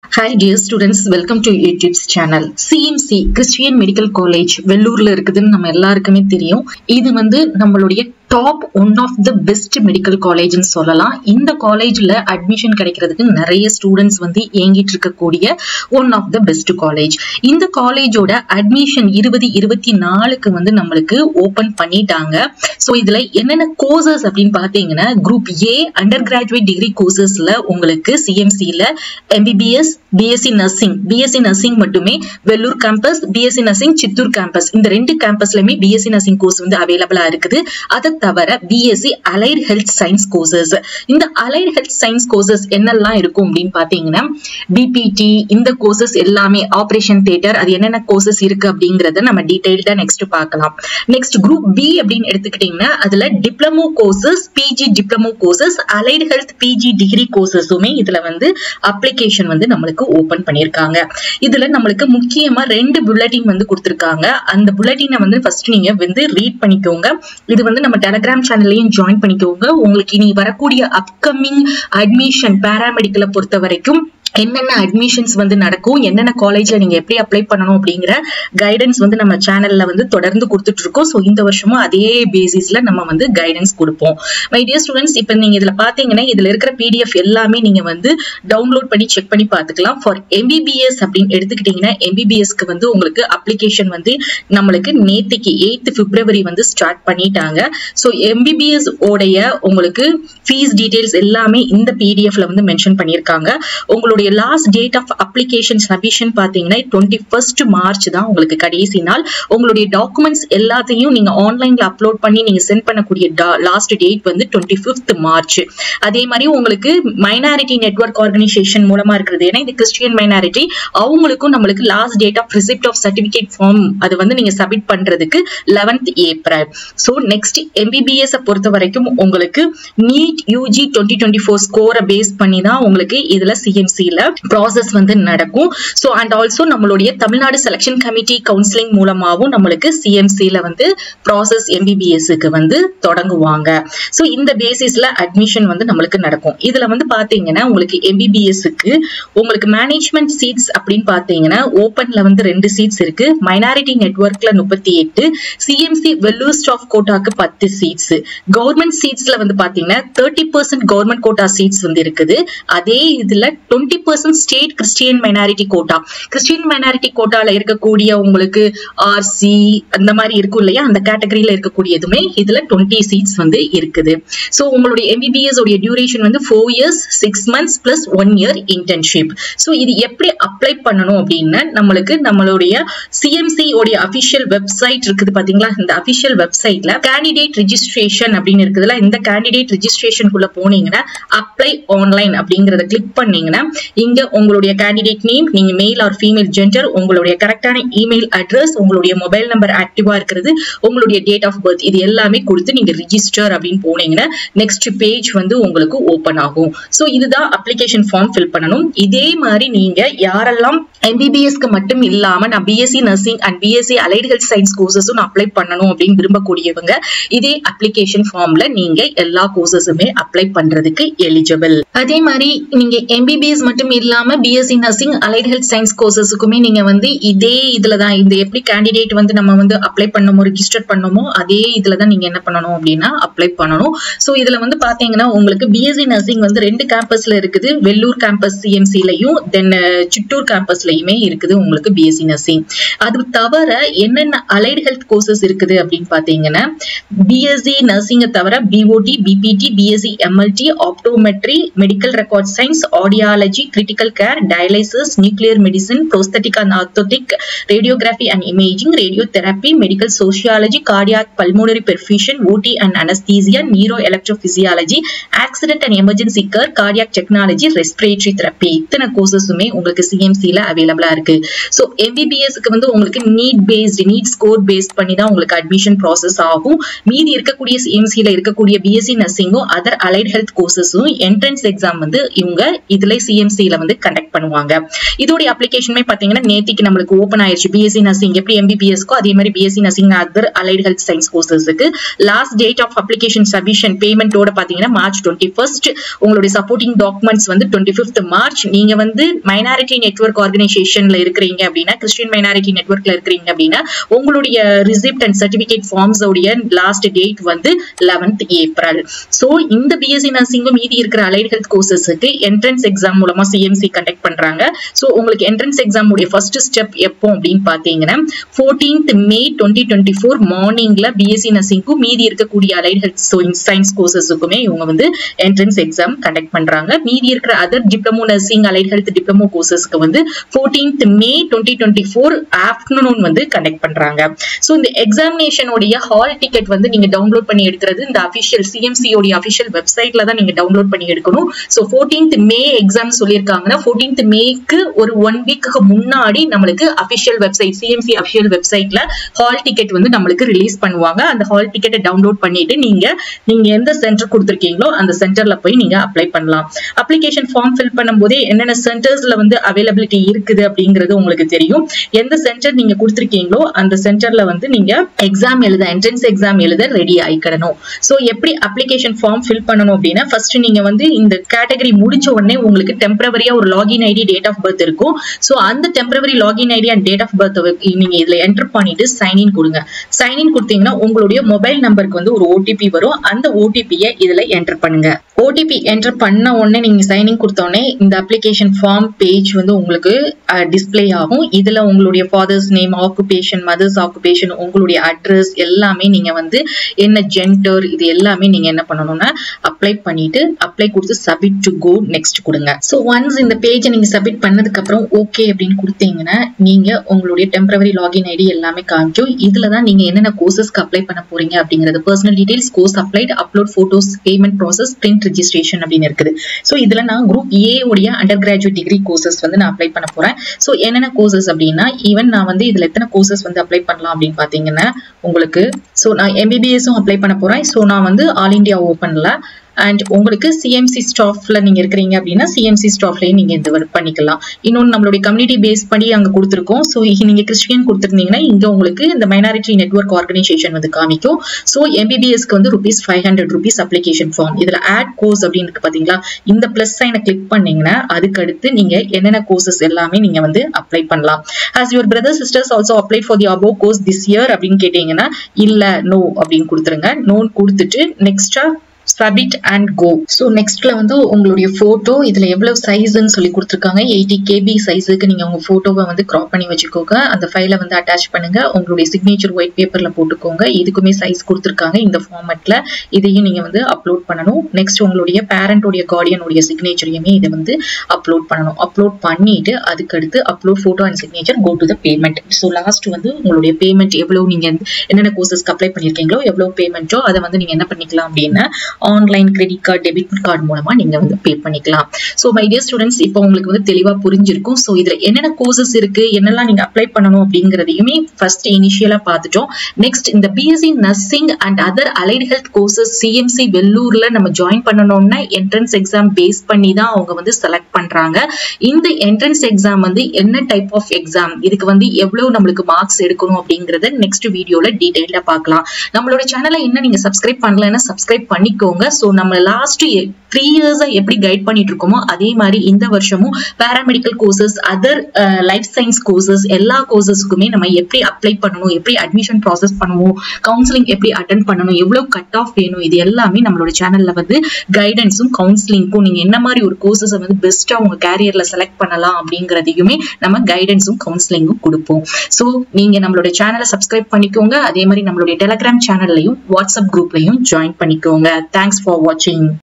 Hi dear students, welcome to YouTube's channel. CMC Christian Medical College வெள்ளூர்ல இருக்குதுன்னு நம்ம எல்லாருக்குமே தெரியும். இது நம்மளுடைய top one of the best medical காலேஜ்னு சொல்லலாம். இந்த காலேஜ்ல அட்மிஷன் கிடைக்கிறதுக்கு நிறைய ஸ்டூடெண்ட்ஸ் ஏங்கிட்டு இருக்கக்கூடிய one of the best college. இந்த காலேஜோட அட்மிஷன் 2024க்கு நம்மளுக்கு ஓபன் பண்ணிட்டாங்க. ஸோ இதுல என்னென்ன கோர்சஸ் அப்படின்னு பாத்தீங்கன்னா, group A undergraduate degree கோர்சஸ்ல உங்களுக்கு சிஎம்சில எம்பிபிஎஸ், பிஎஸ்சி நர்சிங் மட்டுமே Vellore campus, BSc nursing Chittoor campus, இந்த ரெண்டு கேம்பஸ்லயுமே பிஎஸ்சி நர்சிங் கோர்ஸ் அவைலபிளா இருக்குது. அதை தவிர BSc allied health science courses. இந்த அலைட் ஹெல்த் சயின்ஸ் கோர்சஸ் என்னெல்லாம் இருக்கும் அப்படின்னு பாத்தீங்கன்னா, பிபிடி, இந்த கோர்சஸ் எல்லாமே, ஆபரேஷன் தியேட்டர், அது என்னென்ன கோர்சஸ் இருக்கு அப்படிங்கறத நம்ம டீடைல்டா நெக்ஸ்ட் பார்க்கலாம். நெக்ஸ்ட் குரூப் பி அப்படின்னு எடுத்துக்கிட்டீங்கன்னா, அதுல diploma courses, PG diploma courses, allied health PG degree கோர்சஸுமே இதுல அப்ளிகேஷன் நம்மளுக்கு ஓபன் பண்ணிருக்காங்க. இதுல நம்மளுக்கு முக்கியமா ரெண்டு புல்லட்டின் கொடுத்திருக்காங்க. அந்த புல்லட்டினை ஃபர்ஸ்ட் நீங்க ரீட் பண்ணிக்கோங்க. இது நம்ம டெலிகிராம் சேனல்லையும் ஜாயின் பண்ணிக்கோங்க. உங்களுக்கு இனி வரக்கூடிய அப்கமிங் அட்மிஷன் பாராமெடிக்கலை பொறுத்த வரைக்கும் என்னென்ன அட்மிஷன்ஸ் நடக்கும், என்னென்ன காலேஜ்ல நீங்க எப்படி அப்ளை பண்ணணும் அப்படிங்கிற கைடன்ஸ் நம்ம சேனல்ல தொடர்ந்து கொடுத்துட்டு இருக்கோம். சோ இந்த வருஷமும் அதே பேசிஸ்ல நம்ம கைடன்ஸ் கொடுப்போம். மை டியர் ஸ்டூடெண்ட்ஸ், இப்ப நீங்க இதுல பாத்தீங்கன்னா, இதுல இருக்கிற பிடிஎஃப் எல்லாமே நீங்க டவுன்லோட் பண்ணி செக் பண்ணி பாத்துக்கலாம். ஃபார் எம்பிபிஎஸ் அப்படின்னு எடுத்துக்கிட்டீங்கன்னா, எம்பிபிஎஸ்க்கு உங்களுக்கு அப்ளிகேஷன் நம்மளுக்கு நேத்திக்கு 8th February ஸ்டார்ட் பண்ணிட்டாங்க. சோ எம்பிபிஎஸ் ஓடைய உங்களுக்கு ஃபீஸ் டீடைல்ஸ் எல்லாமே இந்த பிடிஎஃப்ல மென்ஷன் பண்ணிருக்காங்க. உங்களுடைய last date of application submission பாத்தீங்கன்னா 21st March தான் உங்களுக்கு கடைசி நாள். உங்களுடைய டாக்குமெண்ட்ஸ் எல்லாத்தையும் நீங்க ஆன்லைன்ல அப்லோட் பண்ணி நீங்க சென்ட் பண்ணக்கூடிய லாஸ்ட் டேட் 25th March. அதே மாதிரி உங்களுக்கு மைனாரிட்டி நெட்வொர்க் ஆர்கனைசேஷன் மூலமா இருக்கிறது, ஏன்னா இது கிறிஸ்டியன் மைனாரிட்டி, அவங்களுக்கும் நம்மளுக்கு last date of receipt of certificate form அது நீங்க சப்மிட் பண்றதுக்கு 11th April. So next MBBS பொறுத்த வரைக்கும் உங்களுக்கு நீட் யூஜி 2024 ஸ்கோரை பேஸ் பண்ணி தான் உங்களுக்கு இதுல சிஎம்சி ப்ராசஸ் நடக்கும். சோ அண்ட் ஆல்சோ நம்மளுடைய தமிழ்நாடு செலக்ஷன் கமிட்டி கவுன்சிலிங் மூலமாவும் நம்மளுக்கு சிஎம்சில ப்ராசஸ் எம்பிபிஎஸ்க்கு தொடங்குவாங்க. சோ இந்த பேசிஸ்ல அட்மிஷன் நம்மளுக்கு நடக்கும். இதுல பாத்தீங்கன்னா உங்களுக்கு எம்பிபிஎஸ்க்கு உங்களுக்கு மேனேஜ்மெண்ட் சீட்ஸ் அப்படின்னு பாத்தீங்கன்னா, ஓபன்ல 2 சீட்ஸ் இருக்கு. மைனாரிட்டி நெட்வொர்க்ல 38, சிஎம்சி வெள்ளூர் ஸ்டாஃப் கோட்டாக்கு 10 சீட்ஸ். கவர்மெண்ட் சீட்ஸ்ல பாத்தீங்கன்னா 30% கவர்மெண்ட் கோட்டா சீட்ஸ் இருக்குது. அதே இதுல 20% state Christian minority quota. Christian minority கோட்டால இருக்கக்கூடிய உங்களுக்கு ஆர்சி அந்த மாதிரி இருக்கும் இல்லையா, அந்த கேட்டகரியில இருக்கக்கூடியதுமே இதுல 20 சீட்ஸ் இருக்குது. சோ உங்களுடைய எம்பிபிஎஸ் உடைய duration 4 years 6 months plus 1 year internship. So இது எப்படி அப்ளை பண்ணணும் அப்படின்னா, நம்மளுடைய சிஎம்சி உடைய அபிஷியல் வெப்சைட் இருக்குது பாத்தீங்களா, இந்த அபிஷியல் வெப்சைட்ல கேண்டிடேட் ரெஜிஸ்ட்ரேஷன் அப்படின்னு இருக்குதுல, இந்த கேண்டிடேட் ரெஜிஸ்ட்ரேஷனுக்குள்ள போனீங்கன்னா அப்ளை ஆன்லைன் அப்படிங்கறத கிளிக் பண்ணீங்கன்னா, இங்க உங்களுடைய கேண்டிடேட் நேம், நீங்க மேல் ஆர் ஃபீமேல் ஜெண்டர், உங்களுடைய கரெக்டான இமெயில் அட்ரஸ், உங்களுடைய மொபைல் நம்பர் ஆக்டிவா இருக்கிறது, உங்களுடைய டேட் ஆஃப் பர்த், இது எல்லாமே கொடுத்து நீங்க ரிஜிஸ்டர் அப்படின்னு போனீங்கன்னா நெக்ஸ்ட் பேஜ் உங்களுக்கு ஓபன் ஆகும். சோ இதுதான் அப்ளிகேஷன் ஃபார்ம் ஃபில் பண்ணணும். இதே மாதிரி நீங்க யாரெல்லாம் எம்பிபிஎஸ்க்கு மட்டும் இல்லாம நான் BSc nursing and BSc allied health science கோர்சஸும் அப்ளை பண்ணணும் அப்படின்னு விரும்பக்கூடியவங்க இதே அப்ளிகேஷன் ஃபார்ம்ல நீங்க எல்லா கோர்சஸுமே அப்ளை பண்றதுக்கு எலிஜிபிள். அதே மாதிரி நீங்க எம்பிபிஎஸ் மட்டும் இல்லாம BSc nursing allied health science கோர்சஸுக்குமே நீங்க இதே இதுலதான், இந்த எப்படி கேண்டிடேட் நம்ம அப்ளை பண்ணமோ ரிஜிஸ்டர் பண்ணமோ அதே இதுலதான் நீங்க என்ன பண்ணணும் அப்படின்னா அப்ளை பண்ணணும். சோ இதுல பாத்தீங்கன்னா உங்களுக்கு பிஎஸ்சி நர்சிங் 2 கேம்பஸ்ல இருக்குது. வெள்ளூர் கேம்பஸ் சிஎம்சிலையும் தென் சித்தூர் கேம்பஸ்லயுமே இருக்குது உங்களுக்கு பிஎஸ்சி நர்சிங். அது தவிர என்னென்ன அலைட் ஹெல்த் கோர்சஸ் இருக்குது அப்படின்னு பாத்தீங்கன்னா, பிஎஸ்சி நர்சிங் தவிர BOT, BPT, BSc MLT, optometry, medical record science, audiology, critical care, dialysis, nuclear medicine, prosthetic and orthotic, radiography and imaging, radiotherapy, medical sociology, cardiac pulmonary perfusion, OT and anaesthesia, neuro electrophysiology, accident and emergency care, cardiac technology, respiratory therapy, இத்தனை கோர்சஸுமே உங்களுக்கு சிஎம்சில அவைலபிளா இருக்கு. So எம்பிபிஎஸ்க்கு உங்களுக்கு NEET score paste பண்ணி தான் உங்களுக்கு admission process ஆகும். மீதி இருக்கக்கூடிய சிஎம்சில இருக்கக்கூடிய பிஎஸ்சி நர்சிங்கும் அதர் அலைட் ஹெல்த் கோர்சஸும் என்ட்ரன்ஸ் எக்ஸாம் இவங்க இதுல CMC சிஎம்சில வந்து கண்டக்ட் பண்ணுவாங்க. இதோட அப்ளிகேஷனுமே பாத்தீங்கன்னா நேத்திக்கு நம்மளுக்கு ஓபன் ஆயிருச்சு. பிஎஸ்சி நர்சிங் எப்படி எம்பிபிஎஸ்க்கோ அதே மாதிரி BSc nursing other allied health science கோர்சஸ்க்கு last date of application submission பேமெண்டோட பாத்தீங்கன்னா மார்ச் 21 உங்களுடைய சப்போர்ட்டிங் டாக்குமெண்ட்ஸ் வந்து 25 மார்ச். நீங்க வந்து மைனாரிட்டி நெட்வொர்க் ஆர்கனைசேஷன்ல இருக்கிறீங்க அப்படின்னா, கிறிஸ்டியன் மைனாரிட்டி நெட்வொர்க்ல இருக்கிறீங்க அப்படின்னா உங்களுடைய ரிசிப்ட் அண்ட் சர்டிபிகேட் ஃபார்ம்ஸ் உடைய லாஸ்ட் டேட் வந்து 11th ஏப்ரல். சோ இந்த பிஎஸ்சி நர்சிங்கும் மீதி இருக்கிற அலைட் ஹெல்த் கோர்சஸ்க்கு என்ட்ரன்ஸ் எக்ஸாம் மூலமா சிஎம்சி கண்டக்ட் பண்றாங்க. சோ உங்களுக்கு என்ட்ரன்ஸ் எக்ஸாம் உடைய ஃபர்ஸ்ட் ஸ்டெப் எப்போ அப்படின்னு பாத்தீங்கன்னா 14th May 2024 மார்னிங்ல பிஎஸ்சி நர்சிங்க்கும் மீதி இருக்கக்கூடிய அலைட் ஹெல்த் சயின்ஸ் கோர்சஸ்க்குமே இவங்க வந்து என்ட்ரன்ஸ் எக்ஸாம் கண்டக்ட் பண்றாங்க. மீதி இருக்கிற other diploma nursing allied health diploma கோர்சஸ்க்கு வந்து 14th May 2024 ஆஃப்டர்நூன் வந்து கண்டக்ட் பண்றாங்க. சோ இந்த எக்ஸாமினேஷனுடைய ஹால் டிக்கெட் வந்து நீங்க டவுன்லோட் பண்ணி எடுக்கிறது இந்த அபிஷியல் சிஎம்சி உடைய அபிஷியல் வெப்சைட்ல தான் நீங்க டவுன்லோட் பண்ணி எடுக்கணும். சோ 14th May எக்ஸாம் சொல்லிருக்காங்கன்னா 14th Mayக்கு ஒரு 1 வீக்கு முன்னாடி நம்மளுக்கு அபிஷியல் வெப்சைட் சிஎம்சி அபிஷியல் வெப்சைட்ல ஹால் டிக்கெட் வந்து நம்மளுக்கு ரிலீஸ் பண்ணுவாங்க. அந்த ஹால் டிக்கெட்டை டவுன்லோட் பண்ணிட்டு நீங்க எந்த சென்டர் கொடுத்திருக்கீங்களோ அந்த சென்டர்ல போய் நீங்க அப்ளை பண்ணலாம். அப்ளிகேஷன் ஃபார்ம் ஃபில் பண்ணும்போதே என்னென்ன சென்டர்ஸ்ல வந்து அவைலபிலிட்டி இருக்குது அப்படிங்கிறது உங்களுக்கு தெரியும். எந்த சென்டர் நீங்க கொடுத்திருக்கீங்களோ அந்த சென்டர்ல வந்து நீங்க எக்ஸாம் எழுத என்ட்ரன்ஸ் எக்ஸாம் எழுத ரெடி ஆயிக்கணும். சோ எப்படி அப்ளிகேஷன் ஃபார்ம் ஃபில் பண்ணணும் அப்படின்னா ஃபர்ஸ்ட் நீங்க வந்து இந்த கேட்டகரி முடிச்ச உடனே உங்களுக்கு டெம்பரவரியா ஒரு login ID date of birth இருக்கும். சோ அந்த temporary login ID and date of birth நீங்க இதுல என்டர் பண்ணிட்டு சைன்இன் கொடுங்க. சைன்இன் கொடுத்தீங்கன்னா உங்களுடைய மொபைல் நம்பருக்கு வந்து ஒரு ஓடிபி வரும். அந்த ஓடிபியை இதுல என்டர் பண்ணுங்க. ஓடிபி என்டர் பண்ண உடனே நீங்க சைன்இன் கொடுத்த உடனே இந்த அப்ளிகேஷன் ஃபார்ம் பேஜ் வந்து உங்களுக்கு டிஸ்பிளே ஆகும். இதுல உங்களுடைய father's name, occupation, mother's occupation, உங்களுடைய அட்ரஸ் எல்லாமே நீங்க வந்து என்ன ஜெண்டர் இது எல்லாமே நீங்க என்ன பண்ணணும்னா அப்ளை பண்ணிட்டு அப்ளை கொடுத்து சப்மிட் டு கோ நெக்ஸ்ட் கொடுங்க. சோ ஒன்ஸ் இந்த பேஜை நீங்க சப்மிட் பண்ணதுக்கு அப்புறம் ஓகே அப்படின்னு கொடுத்தீங்கன்னா நீங்க உங்களுடைய டெம்பரவரி லாகின் ஐடி எல்லாமே காமிக்கும். இதுலதான் நீங்க என்னென்ன கோர்சஸ்க்கு அப்ளை பண்ண போறீங்க அப்படிங்கிறது personal details, course applied, upload photos, payment process, print registration அப்படின்னு இருக்குது. சோ இதுல நான் குரூப் ஏ உடைய அண்டர் கிராஜுவேட் டிகிரி கோர்சஸ் வந்து நான் அப்ளை பண்ண போறேன். சோ என்னென்ன கோர்சஸ் அப்படின்னா ஈவன் நான் வந்து இதுல எத்தனை கோர்சஸ் வந்து அப்ளை பண்ணலாம் அப்படின்னு பாத்தீங்கன்னா உங்களுக்கு சோ நான் எம்பிபிஎஸும் அப்ளை பண்ண போறேன். சோ நான் வந்து ஆல் இண்டியா ஓபன்ல அண்ட் உங்களுக்கு சிஎம்சி ஸ்டாஃப்ல நீங்க இருக்கிறீங்க அப்படின்னா சிஎம்சி ஸ்டாஃப்லயும் நீங்க இந்த ஒர்க் பண்ணிக்கலாம். இன்னொன்று நம்மளுடைய கம்யூனிட்டி பேஸ் பண்ணி அங்க கொடுத்துருக்கோம். ஸோ நீங்க கிறிஸ்டியன் கொடுத்துருந்தீங்கன்னா இங்க உங்களுக்கு இந்த மைனாரிட்டி நெட்வொர்க் ஆர்கனைசேஷன் வந்து காமிக்கும். ஸோ எம்பிபிஎஸ்க்கு வந்து ₹500 அப்ளிகேஷன் ஃபார்ம். இதுல ஆட் கோர்ஸ் அப்படின்னு இருக்கு பாத்தீங்களா, இந்த பிளஸ் சைனை கிளிக் பண்ணீங்கன்னா அதுக்கு அடுத்து நீங்க என்னென்ன கோர்சஸ் எல்லாமே நீங்க வந்து அப்ளை பண்ணலாம். Has your brother sisters also applied for the above course this year அப்படின்னு கேட்டீங்கன்னா இல்ல நோ அப்படின்னு கொடுத்துருங்க. நோ கொடுத்துட்டு நெக்ஸ்டா submit and go. So nextல வந்து உங்களுடைய போட்டோ இதுல எவ்வளவு சைஸ்ன்னு சொல்லி கொடுத்திருக்காங்க. 80 KB சைஸுக்கு நீங்க உங்க போட்டோவை வந்து கிராப் பண்ணி வச்சுக்கோங்க. அந்த ஃபைலை வந்து அட்டாச் பண்ணுங்க. உங்களுடைய சிக்னேச்சர் ஒயிட் பேப்பர்ல போட்டுக்கோங்க. இதுக்குமே சைஸ் கொடுத்திருக்காங்க இந்த ஃபார்மேட்ல. இதையும் நீங்க வந்து அப்லோட் பண்ணணும். நெக்ஸ்ட் உங்களுடைய பேரண்டோடைய கார்டியனுடைய சிக்னேச்சரையுமே இதை வந்து அப்லோட் பண்ணணும். அப்லோட் பண்ணிட்டு அதுக்கு அடுத்து upload photo and signature go to the payment. So last வந்து உங்களுடைய பேமெண்ட் எவ்வளவு நீங்க என்னென்ன கோர்சஸ்க்கு அப்ளை பண்ணிருக்கீங்களோ எவ்வளவு பேமெண்ட்டோ அதை வந்து நீங்க என்ன பண்ணிக்கலாம் அப்படின்னா online credit card, debit card மூலமா நீங்க வந்து பே பண்ணிக்கலாம். சோ மை டியர் ஸ்டூடெண்ட்ஸ், இப்போ உங்களுக்கு வந்து தெளிவா புரிஞ்சிருக்கும். சோ இதுல என்னென்ன கோர்சஸ் இருக்கு, என்னெல்லாம் நீங்க அப்ளை பண்ணணும் அப்படிங்கறதையுமே ஃபர்ஸ்ட் இனிஷியலா பார்த்துட்டோம். நெக்ஸ்ட் இந்த BSc nursing and other allied health courses CMC வெள்ளூர்ல நம்ம ஜாயின் பண்ணணும்னா என்ட்ரன்ஸ் எக்ஸாம் பேஸ் பண்ணி தான் அவங்க வந்து செலக்ட் பண்றாங்க. இந்த என்ட்ரன்ஸ் எக்ஸாம் வந்து என்ன டைப் ஆஃப் எக்ஸாம், இதுக்கு வந்து எவ்வளவு நம்மளுக்கு மார்க்ஸ் எடுக்கணும் அப்படிங்கறத நெக்ஸ்ட் வீடியோல டீடைலா பார்க்கலாம். நம்மளோட சேனலை இன்னும் நீங்க சப்ஸ்கிரைப் பண்ணலன்னா சப்ஸ்கிரைப் பண்ணிக்கோங்க. சோ நம்ம லாஸ்ட் 3 இயர்ஸா எப்படி கைட் பண்ணிட்டு இருக்கோமோ அதே மாதிரி இந்த வருஷமும் paramedical courses, other life science courses எல்லா கோர்சஸ்க்குமே நம்ம எப்படி அப்ளை பண்ணணும், எப்படி அட்மிஷன் ப்ராசஸ் பண்ணுவோம், கவுன்சிலிங் எப்படி அட்டென்ட் பண்ணணும், எவ்வளவு கட் ஆஃப் வேணும், இது எல்லாமே நம்மளோட சேனல்ல வந்து கைடன்ஸும் கவுன்சிலிங்க்கும் நீங்க என்ன மாதிரி ஒரு கோர்சஸை வந்து பெஸ்டா உங்க கேரியர்ல செலக்ட் பண்ணலாம் அப்படிங்கறதையுமே நம்ம கைடன்ஸும் கவுன்சிலிங்கும் கொடுப்போம். சோ நீங்க நம்மளோட சேனலை சப்ஸ்கிரைப் பண்ணிக்கோங்க. அதே மாதிரி நம்மளுடைய டெலிகிராம் சேனல்லையும் வாட்ஸ்அப் குரூப்லையும் ஜாயின் பண்ணிக்கோங்க. தேங்க்ஸ் ஃபார் வாட்சிங்.